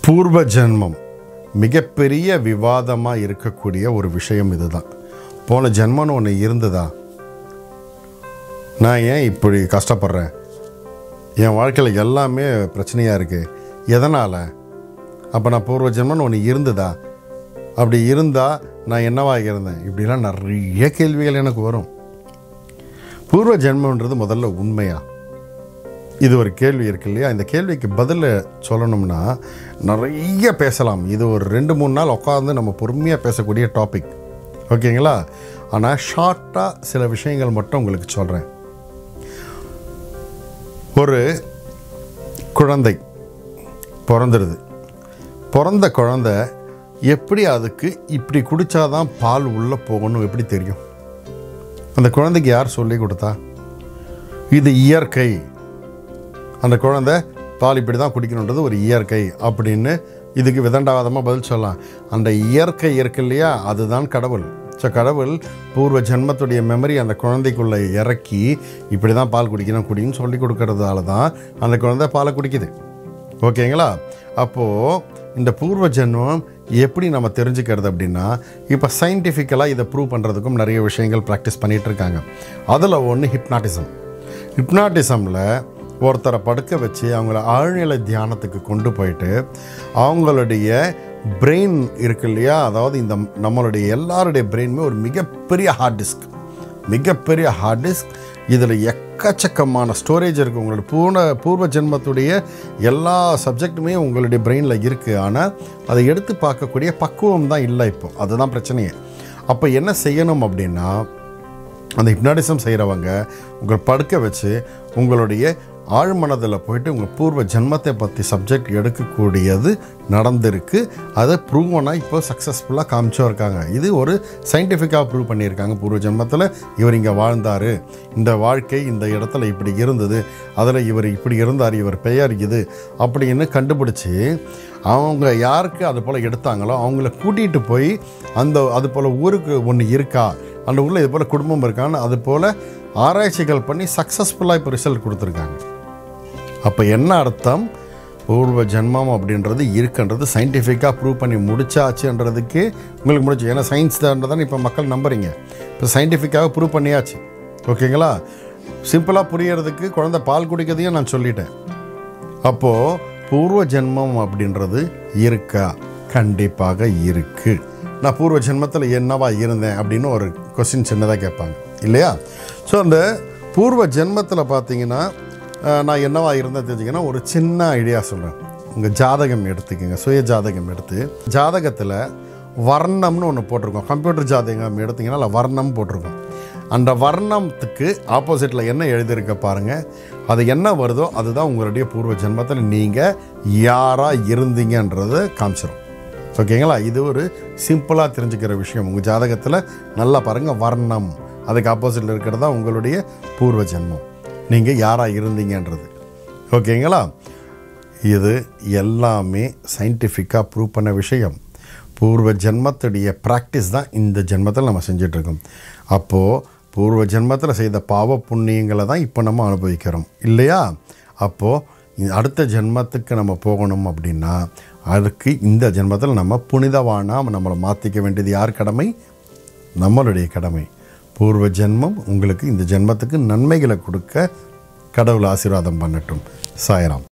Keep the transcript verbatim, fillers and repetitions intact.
பூர்வ ஜென்மம் மிகப்பெரிய விவாதமாக இருக்கக்கூடிய ஒரு விஷயம் இதுதான். போன ஜென்மன்னு ஒன்று இருந்ததா? நான் ஏன் இப்படி கஷ்டப்படுறேன்? என் வாழ்க்கையில் எல்லாமே பிரச்சனையாக இருக்குது, எதனால்? அப்போ நான் பூர்வ ஜென்மன்னு ஒன்று இருந்ததா? அப்படி இருந்தால் நான் என்னவாக இருந்தேன்? இப்படிலாம் நிறைய கேள்விகள் எனக்கு வரும். பூர்வ ஜென்மன்றது முதல்ல உண்மையா? இது ஒரு கேள்வி இருக்கு இல்லையா? இந்த கேள்விக்கு பதில் சொல்லணும்னா நிறைய பேசலாம். இது ஒரு ரெண்டு மூணு நாள் உட்காந்து நம்ம பொறுமையாக பேசக்கூடிய டாபிக், ஓகேங்களா? ஆனால் ஷார்ட்டாக சில விஷயங்கள் மட்டும் உங்களுக்கு சொல்கிறேன். ஒரு குழந்தை பிறந்துடுது. பிறந்த குழந்தை எப்படி அதுக்கு இப்படி குடித்தாதான் பால் உள்ளே போகணும் எப்படி தெரியும்? அந்த குழந்தைக்கு யார் சொல்லி கொடுத்தா? இது இயற்கை, அந்த குழந்தை பால் இப்படி தான் குடிக்கணுன்றது ஒரு இயற்கை அப்படின்னு இதுக்கு விதண்டாவாதமாக பதில் சொல்லலாம். அந்த இயற்கை இருக்கு இல்லையா, அதுதான் கடவுள். ஸோ கடவுள் பூர்வ ஜென்மத்துடைய மெமரி அந்த குழந்தைக்குள்ளே இறக்கி இப்படி தான் பால் குடிக்கணும் குடின்னு சொல்லி கொடுக்கறதால தான் அந்த குழந்தை பாலை குடிக்குது, ஓகேங்களா? அப்போது இந்த பூர்வ ஜென்மம் எப்படி நம்ம தெரிஞ்சுக்கிறது அப்படின்னா, இப்போ சயின்டிஃபிக்கலாக இதை ப்ரூவ் பண்ணுறதுக்கும் நிறைய விஷயங்கள் ப்ராக்டிஸ் பண்ணிகிட்டு இருக்காங்க. அதில் ஒன்று ஹிப்னாட்டிசம். ஹிப்னாட்டிசமில் ஒருத்தரை படுக்க வச்சு அவங்கள ஆழ்நிலை தியானத்துக்கு கொண்டு போயிட்டு அவங்களுடைய பிரெயின் இருக்கு இல்லையா, அதாவது இந்த நம்மளுடைய எல்லாருடைய பிரெயினுமே ஒரு மிகப்பெரிய ஹார்ட் டிஸ்க், மிகப்பெரிய ஹார்ட் டிஸ்க். இதில் எக்கச்சக்கமான ஸ்டோரேஜ் இருக்குது. உங்களுடைய பூர்ண பூர்வ ஜென்மத்துடைய எல்லா சப்ஜெக்டுமே உங்களுடைய பிரெயினில் இருக்குது. ஆனால் அதை எடுத்து பார்க்கக்கூடிய பக்குவம் தான் இல்லை இப்போ. அதுதான் பிரச்சனையே. அப்போ என்ன செய்யணும் அப்படின்னா, அந்த ஹிப்னாட்டிசம் செய்கிறவங்க உங்களை படுக்க வச்சு உங்களுடைய ஆழ்மனதில் போயிட்டு உங்கள் பூர்வ ஜென்மத்தை பற்றி சப்ஜெக்ட் எடுக்கக்கூடியது நடந்திருக்கு. அதை ப்ரூவனாக இப்போ சக்ஸஸ்ஃபுல்லாக காமிச்சும் இருக்காங்க. இது ஒரு சயின்டிஃபிக்காக ப்ரூவ் பண்ணியிருக்காங்க. பூர்வ ஜென்மத்தில் இவர் இங்கே வாழ்ந்தார், இந்த வாழ்க்கை இந்த இடத்துல இப்படி இருந்தது, அதில் இவர் இப்படி இருந்தார், இவர் பெயர் இது அப்படின்னு கண்டுபிடிச்சி அவங்க யாருக்கு அது போல் எடுத்தாங்களோ அவங்கள கூட்டிகிட்டு போய் அந்த அது போல் ஊருக்கு ஒன்று இருக்கா, அந்த ஊரில் இது போல் குடும்பம் இருக்கான்னு அது போல் ஆராய்ச்சிகள் பண்ணி சக்ஸஸ்ஃபுல்லாக இப்போ ரிசல்ட் கொடுத்துருக்காங்க. அப்போ என்ன அர்த்தம்? பூர்வ ஜென்மம் அப்படின்றது இருக்குன்றது சயின்டிஃபிக்காக ப்ரூவ் பண்ணி முடிச்சாச்சுன்றதுக்கு உங்களுக்கு முடிச்சு. ஏன்னா சயின்ஸ் தான் இப்போ மக்கள் நம்புறீங்க. இப்போ சயின்டிஃபிக்காக ப்ரூவ் பண்ணியாச்சு, ஓகேங்களா? சிம்பிளாக புரியறதுக்கு குழந்தை பால் குடிக்கிறதையும் நான் சொல்லிட்டேன். அப்போது பூர்வ ஜென்மம் அப்படின்றது இருக்கா? கண்டிப்பாக இருக்குது. நான் பூர்வ ஜென்மத்தில் என்னவா இருந்தேன் அப்படின்னு ஒரு கொஸ்டின் சின்னதாக கேட்பாங்க இல்லையா? ஸோ அந்த பூர்வ ஜென்மத்தில் பார்த்தீங்கன்னா நான் என்னவா இருந்தேன் தெரிஞ்சுங்கன்னா ஒரு சின்ன ஐடியா சொல்கிறேன். உங்கள் ஜாதகம் எடுத்துக்கோங்க, சுய ஜாதகம் எடுத்து ஜாதகத்தில் வர்ணம்னு ஒன்று போட்டிருக்கோம். கம்ப்யூட்டர் ஜாதகம் எடுத்திங்கன்னா அதில் வர்ணம் போட்டிருக்கோம். அந்த வர்ணத்துக்கு ஆப்போசிட்டில் என்ன எழுதியிருக்க பாருங்கள். அது என்ன வருதோ அதுதான் உங்களுடைய பூர்வ ஜென்மத்தில் நீங்கள் யாராக இருந்தீங்கன்றதை காமிச்சிடும், ஓகேங்களா? இது ஒரு சிம்பிளாக தெரிஞ்சுக்கிற விஷயம். உங்கள் ஜாதகத்தில் நல்லா பாருங்கள், வர்ணம் அதுக்கு ஆப்போசிட்டில் இருக்கிறது தான் உங்களுடைய பூர்வ ஜென்மம், நீங்கள் யாராக இருந்தீங்கன்றது, ஓகேங்களா? இது எல்லாமே சயின்டிஃபிக்காக ப்ரூவ் பண்ண விஷயம். பூர்வ ஜென்மத்துடைய ப்ராக்டிஸ் தான் இந்த ஜென்மத்தில் நம்ம செஞ்சிட்ருக்கோம். அப்போது பூர்வ ஜென்மத்தில் செய்த பாவ புண்ணியங்களை தான் இப்போ நம்ம அனுபவிக்கிறோம் இல்லையா? அப்போது அடுத்த ஜென்மத்துக்கு நம்ம போகணும் அப்படின்னா அதுக்கு இந்த ஜென்மத்தில் நம்ம புனிதவானாக நம்மளை மாற்றிக்க வேண்டியது யார் கடமை? நம்மளுடைய கடமை. பூர்வ ஜென்மம் உங்களுக்கு இந்த ஜென்மத்துக்கு நன்மைகளை கொடுக்க கடவுள் ஆசீர்வாதம் பண்ணட்டும். சாய்ராம்.